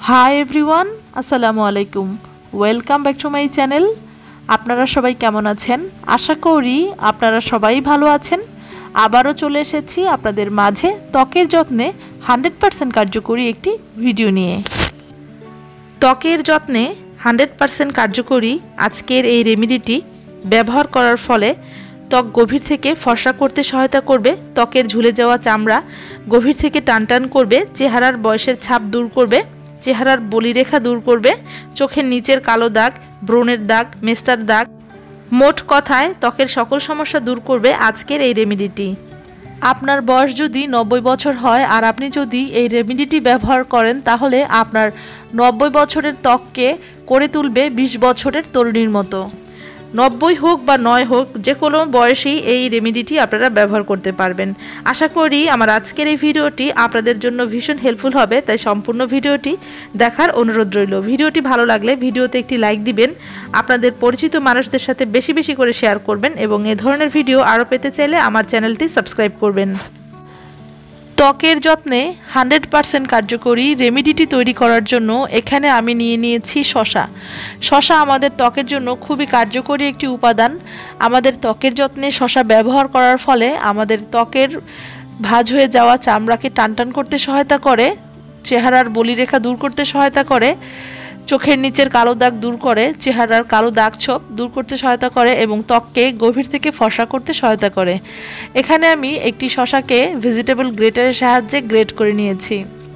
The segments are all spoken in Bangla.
হাই এভরিওয়ান, আসসালামু আলাইকুম। Welcome back to my channel. আপনারা সবাই কেমন আছেন? আশা করি আপনারা সবাই ভালো আছেন। আবারও চলে এসেছি আপনাদের মাঝে ত্বকের যত্নে 100% কার্যকরী একটি ভিডিও নিয়ে। ত্বকের যত্নে 100% কার্যকরী আজকের এই রেমেডিটি ব্যবহার করার ফলে ত্বক গভীর থেকে ফর্সা করতে সহায়তা করবে, ত্বকের ঝুলে যাওয়া চামড়া গভীর থেকে টানটান করবে, চেহারার বয়সের ছাপ দূর করবে, চেহারার বলিরেখা দূর করবে, চোখের নিচের কালো দাগ, ব্রণের দাগ, মেস্তার দাগ, মোট কথায় ত্বকের সকল সমস্যা দূর করবে আজকের এই রেমেডিটি। আপনার বয়স যদি 90 বছর হয় আর আপনি যদি এই রেমেডিটি ব্যবহার করেন তাহলে আপনার 90 বছরের ত্বককে করে তুলবে 20 বছরের তরুণীর মতো। 90 হোক বা 9 হোক, যে কোনো বয়সেই এই রেমেডিটি আপনারা ব্যবহার করতে পারবেন। আশা করি আমার আজকের এই ভিডিওটি আপনাদের জন্য ভীষণ হেল্পফুল হবে, তাই সম্পূর্ণ ভিডিওটি দেখার অনুরোধ রইল। ভিডিওটি ভালো লাগলে ভিডিওতে একটি লাইক দিবেন, আপনাদের পরিচিত মানুষদের সাথে বেশি বেশি করে শেয়ার করবেন এবং এ ধরনের ভিডিও আরও পেতে চাইলে আমার চ্যানেলটি সাবস্ক্রাইব করবেন। ত্বকের যত্নে 100% কার্যকরী রেমেডিটি তৈরি করার জন্য এখানে আমি নিয়ে নিয়েছি শসা। শসা আমাদের ত্বকের জন্য খুবই কার্যকরী একটি উপাদান। আমাদের ত্বকের যত্নে শসা ব্যবহার করার ফলে আমাদের ত্বকের ভাঁজ হয়ে যাওয়া চামড়াকে টানটান করতে সহায়তা করে, চেহারার বলিরেখা দূর করতে সহায়তা করে, চোখের নিচের কালো দাগ দূর করে, চেহারার কালো দাগ ছোপ দূর করতে সহায়তা করে এবং ত্বককে গভীর থেকে ফর্সা করতে সহায়তা করে। এখানে আমি একটি শসাকে ভেজিটেবল গ্রেটারের সাহায্যে গ্রেট করে নিয়েছি।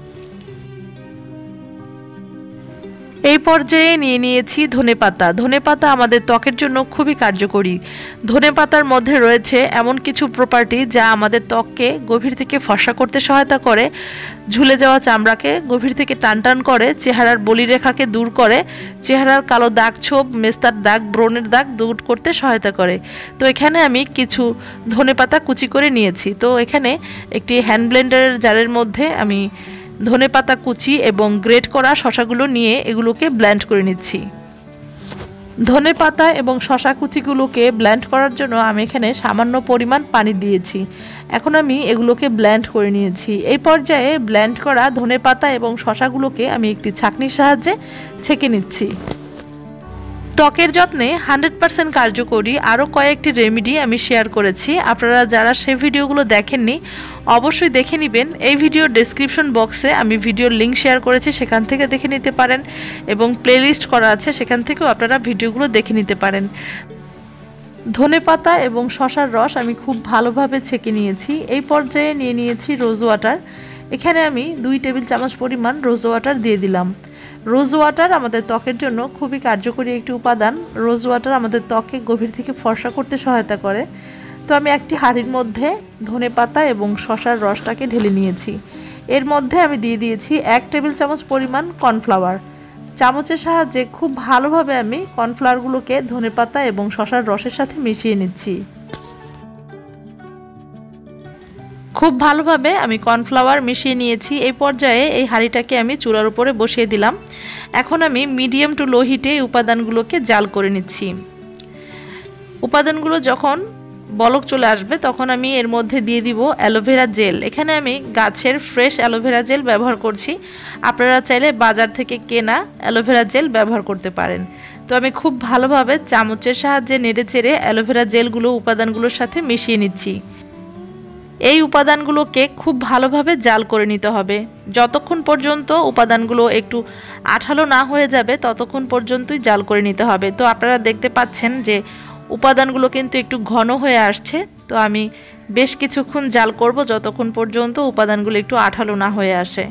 এই পর্যায়ে নিয়ে নিয়েছি ধনেপাতা। ধনেপাতা আমাদের ত্বকের জন্য খুবই কার্যকরী। ধনেপাতার মধ্যে রয়েছে এমন কিছু প্রপার্টি যা আমাদের ত্বককে গভীর থেকে ফর্সা করতে সহায়তা করে, ঝুলে যাওয়া চামড়াকে গভীর থেকে টানটান করে, চেহারার বলিরেখাকে দূর করে, চেহারার কালো দাগ ছোপ, মেস্তার দাগ, ব্রণের দাগ দূর করতে সহায়তা করে। তো এখানে আমি কিছু ধনেপাতা কুচি করে নিয়েছি। তো এখানে একটি হ্যান্ড ব্লেন্ডারের জারের মধ্যে আমি ধনেপাতা কুচি এবং গ্রেট করা শসাগুলো নিয়ে এগুলোকে ব্লেন্ড করে নিচ্ছি। ধনেপাতা এবং শসা কুচিগুলোকে ব্লেন্ড করার জন্য আমি এখানে সামান্য পরিমাণ পানি দিয়েছি। এখন আমি এগুলোকে ব্লেন্ড করে নিয়েছি। এই পর্যায়ে ব্লেন্ড করা ধনেপাতা এবং শসাগুলোকে আমি একটি ছাঁকনির সাহায্যে ছেঁকে নিচ্ছি। ত্বকের যত্নে 100% কার্যকরী আরও কয়েকটি রেমেডি আমি শেয়ার করেছি। আপনারা যারা সেই ভিডিওগুলো দেখেননি অবশ্যই দেখে নেবেন। এই ভিডিওর ডেসক্রিপশন বক্সে আমি ভিডিওর লিঙ্ক শেয়ার করেছি, সেখান থেকে দেখে নিতে পারেন এবং প্লেলিস্ট করা আছে, সেখান থেকেও আপনারা ভিডিওগুলো দেখে নিতে পারেন। ধনেপাতা এবং শসার রস আমি খুব ভালোভাবে ছেঁকে নিয়েছি। এই পর্যায়ে নিয়ে নিয়েছি রোজ ওয়াটার। এখানে আমি 2 টেবিল চামচ পরিমাণ রোজ ওয়াটার দিয়ে দিলাম। রোজ ওয়াটার আমাদের ত্বকের জন্য খুবই কার্যকরী একটি উপাদান। রোজ ওয়াটার আমাদের ত্বককে গভীর থেকে ফর্সা করতে সহায়তা করে। তো আমি একটি হাঁড়ির মধ্যে ধনেপাতা এবং শসার রসটাকে ঢেলে নিয়েছি। এর মধ্যে আমি দিয়ে দিয়েছি 1 টেবিল চামচ পরিমাণ কর্নফ্লাওয়ার। চামচের সাহায্যে খুব ভালোভাবে আমি কর্নফ্লাওয়ারগুলোকে ধনেপাতা এবং শসার রসের সাথে মিশিয়ে নিচ্ছি। খুব ভালোভাবে আমি কর্নফ্লাওয়ার মিশিয়ে নিয়েছি। এই পর্যায়ে এই হাঁড়িটাকে আমি চুলার উপরে বসিয়ে দিলাম। এখন আমি মিডিয়াম টু লো হিটে এই উপাদানগুলোকে জাল করে নিচ্ছি। উপাদানগুলো যখন বলক চলে আসবে তখন আমি এর মধ্যে দিয়ে দিব অ্যালোভেরা জেল। এখানে আমি গাছের ফ্রেশ অ্যালোভেরা জেল ব্যবহার করছি। আপনারা চাইলে বাজার থেকে কেনা অ্যালোভেরা জেল ব্যবহার করতে পারেন। তো আমি খুব ভালোভাবে চামচের সাহায্যে নেড়ে চেড়ে অ্যালোভেরা জেলগুলো উপাদানগুলোর সাথে মিশিয়ে নিচ্ছি। এই উপাদানগুলোকে খুব ভালোভাবে জাল করে নিতে হবে। যতক্ষণ পর্যন্ত উপাদানগুলো একটু আঠালো না হয়ে যাবে ততক্ষণ পর্যন্তই জাল করে নিতে হবে। তো আপনারা দেখতে পাচ্ছেন যে উপাদানগুলো কিন্তু একটু ঘন হয়ে আসছে। তো আমি বেশ কিছুক্ষণ জাল করব যতক্ষণ পর্যন্ত উপাদানগুলো একটু আঠালো না হয়ে আসে।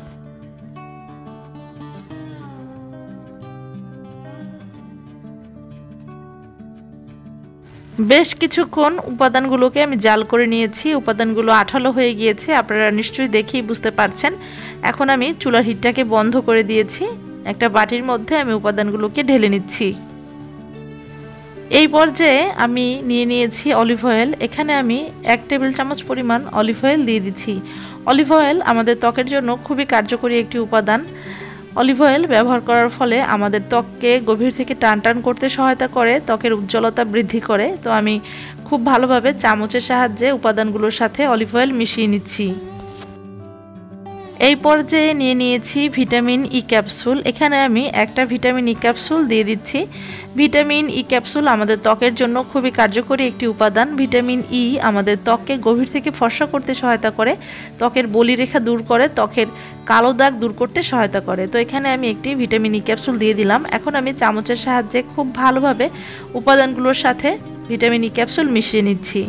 বেশ কিছুক্ষণ উপাদানগুলোকে আমি জাল করে নিয়েছি। উপাদানগুলো আঠালো হয়ে গিয়েছে, আপনারা নিশ্চয়ই দেখেই বুঝতে পারছেন। এখন আমি চুলার হিটটাকে বন্ধ করে দিয়েছি। একটা বাটির মধ্যে আমি উপাদানগুলোকে ঢেলে নিচ্ছি। এই পর্যায়ে আমি নিয়ে নিয়েছি অলিভ অয়েল। এখানে আমি 1 টেবিল চামচ পরিমাণ অলিভ অয়েল দিয়ে দিচ্ছি। অলিভ অয়েল আমাদের ত্বকের জন্য খুবই কার্যকরী একটি উপাদান। অলিভ অয়েল ব্যবহার করার ফলে আমাদের ত্বককে গভীর থেকে টানটান করতে সহায়তা করে, ত্বকের উজ্জ্বলতা বৃদ্ধি করে। তো আমি খুব ভালোভাবে চামচের সাহায্যে উপাদানগুলোর সাথে অলিভ অয়েল মিশিয়ে নিচ্ছি। এই পর্যায়ে নিয়ে নিয়েছি ভিটামিন ই ক্যাপসুল। এখানে আমি একটা ভিটামিন ই ক্যাপসুল দিয়ে দিচ্ছি। ভিটামিন ই ক্যাপসুল আমাদের ত্বকের জন্য খুবই কার্যকরী একটি উপাদান। ভিটামিন ই আমাদের ত্বককে গভীর থেকে ফর্সা করতে সহায়তা করে, ত্বকের বলিরেখা দূর করে, ত্বকের কালো দাগ দূর করতে সহায়তা করে। তো এখানে আমি একটি ভিটামিন ই ক্যাপসুল দিয়ে দিলাম। এখন আমি চামচের সাহায্যে খুব ভালোভাবে উপাদানগুলোর সাথে ভিটামিন ই ক্যাপসুল মিশিয়ে নিচ্ছি।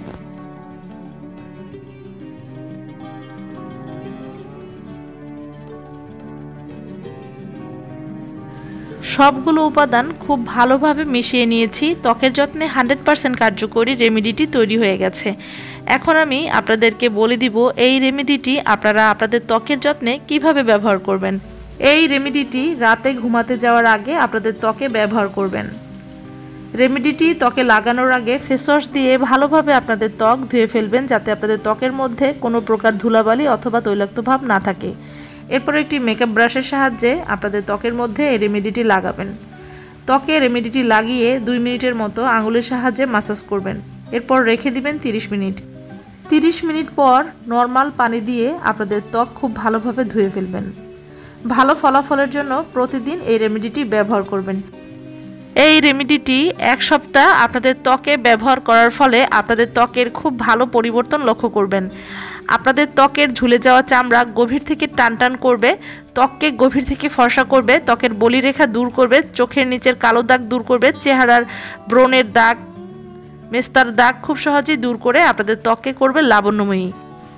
সবগুলো উপাদান খুব ভালোভাবে মিশিয়ে নিয়েছি। ত্বকের যত্নে 100% কার্যকরী রেমেডিটি তৈরি হয়ে গেছে। এখন আমি আপনাদেরকে বলে দিব এই রেমেডিটি আপনারা আপনাদের ত্বকের যত্নে কিভাবে ব্যবহার করবেন। এই রেমেডিটি রাতে ঘুমাতে যাওয়ার আগে আপনাদের ত্বকে ব্যবহার করবেন। রেমেডিটি ত্বকে লাগানোর আগে ফেস ওয়াশ দিয়ে ভালোভাবে আপনাদের ত্বক ধুয়ে ফেলবেন, যাতে আপনাদের ত্বকের মধ্যে কোনো প্রকার ধুলাবালি অথবা তৈলাক্ত ভাব না থাকে। এরপর একটি মেকআপ ব্রাশের সাহায্যে আপনাদের ত্বকের মধ্যে এই রেমেডিটি লাগাবেন। ত্বকে রেমেডিটি লাগিয়ে 2 মিনিটের মতো আঙুলের সাহায্যে মাসাজ করবেন। এরপর রেখে দিবেন 30 মিনিট। 30 মিনিট পর নর্মাল পানি দিয়ে আপনাদের ত্বক খুব ভালোভাবে ধুয়ে ফেলবেন। ভালো ফলাফলের জন্য প্রতিদিন এই রেমেডিটি ব্যবহার করবেন। এই রেমেডিটি 1 সপ্তাহ আপনাদের ত্বকে ব্যবহার করার ফলে আপনাদের ত্বকের খুব ভালো পরিবর্তন লক্ষ্য করবেন। আপনাদের ত্বকের ঝুলে যাওয়া চামড়া গভীর থেকে টানটান করবে, ত্বককে গভীর থেকে ফর্সা করবে, ত্বকের বলিরেখা দূর করবে, চোখের নিচের কালো দাগ দূর করবে, চেহারার ব্রণের দাগ, মেস্তার দাগ খুব সহজেই দূর করে আপনাদের ত্বককে করবে লাবণ্যময়ী।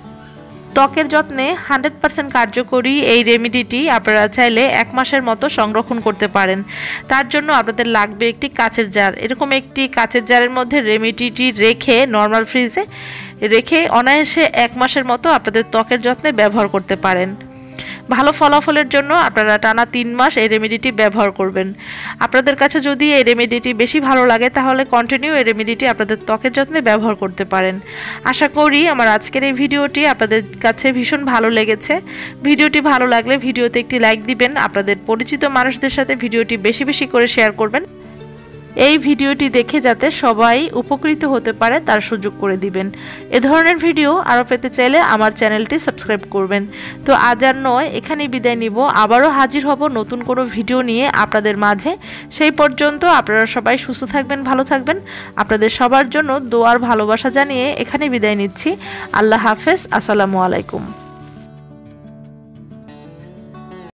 ত্বকের যত্নে 100% কার্যকরী এই রেমেডিটি আপনারা চাইলে 1 মাসের মতো সংরক্ষণ করতে পারেন। তার জন্য আপনাদের লাগবে একটি কাচের জার। এরকম একটি কাচের জারের মধ্যে রেমেডিটি রেখে নর্মাল ফ্রিজে রেখে অনায়াসে 1 মাসের মতো আপনাদের ত্বকের যত্নে ব্যবহার করতে পারেন। ভালো ফলাফলের জন্য আপনারা টানা 3 মাস এই রেমেডিটি ব্যবহার করবেন। আপনাদের কাছে যদি এই রেমেডিটি বেশি ভালো লাগে তাহলে কন্টিনিউ এই রেমেডিটি আপনাদের ত্বকের যত্নে ব্যবহার করতে পারেন। আশা করি আমার আজকের এই ভিডিওটি আপনাদের কাছে ভীষণ ভালো লেগেছে। ভিডিওটি ভালো লাগলে ভিডিওতে একটি লাইক দিবেন। আপনাদের পরিচিত মানুষদের সাথে ভিডিওটি বেশি বেশি করে শেয়ার করবেন। এই ভিডিওটি দেখে যাতে সবাই উপকৃত হতে পারে তার সুযোগ করে দিবেন। এ ধরনের ভিডিও আরও পেতে চাইলে আমার চ্যানেলটি সাবস্ক্রাইব করবেন। তো আজ আর নয়, এখানেই বিদায় নিব। আবারও হাজির হব নতুন কোনো ভিডিও নিয়ে আপনাদের মাঝে। সেই পর্যন্ত আপনারা সবাই সুস্থ থাকবেন, ভালো থাকবেন। আপনাদের সবার জন্য দোয়ার ভালোবাসা জানিয়ে এখানেই বিদায় নিচ্ছি। আল্লাহ হাফেজ। আসসালামু আলাইকুম।